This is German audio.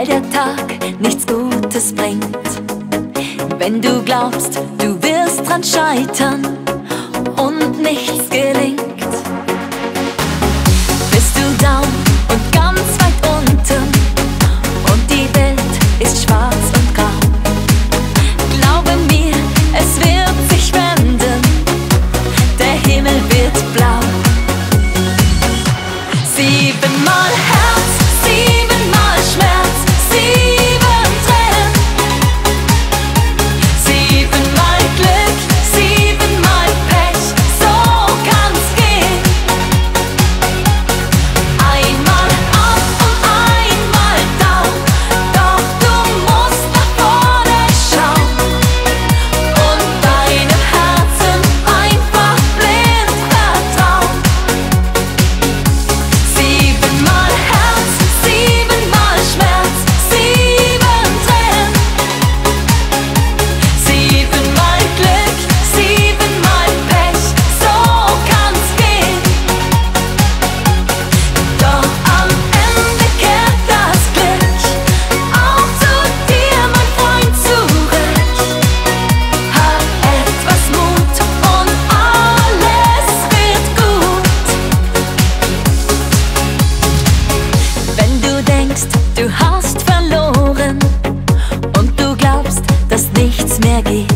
weil der Tag nichts Gutes bringt. Wenn du glaubst, du wirst dran scheitern und nichts gelingt, bist du down und ganz weit unten und die Welt ist schwarz und grau. Glaube mir, es wird sich wenden, der Himmel wird blau. 7-mal Herz, 7-mal Schmerz, 7 Tränen, 7-mal Glück, 7-mal Pech, so kann's gehen. Einmal auf und einmal down, doch du musst nach vorne schauen und deinem Herzen einfach blind vertrauen. 7-mal Herz, 7-mal Schmerz, 7 Tränen, 7-mal Glück, 7-mal Pech, so kann's gehen. Doch am Ende kehrt das Glück auch zu dir, mein Freund, zurück. Hab etwas Mut und alles wird gut. Wenn du denkst, du hast verloren und du glaubst, dass nichts mehr geht,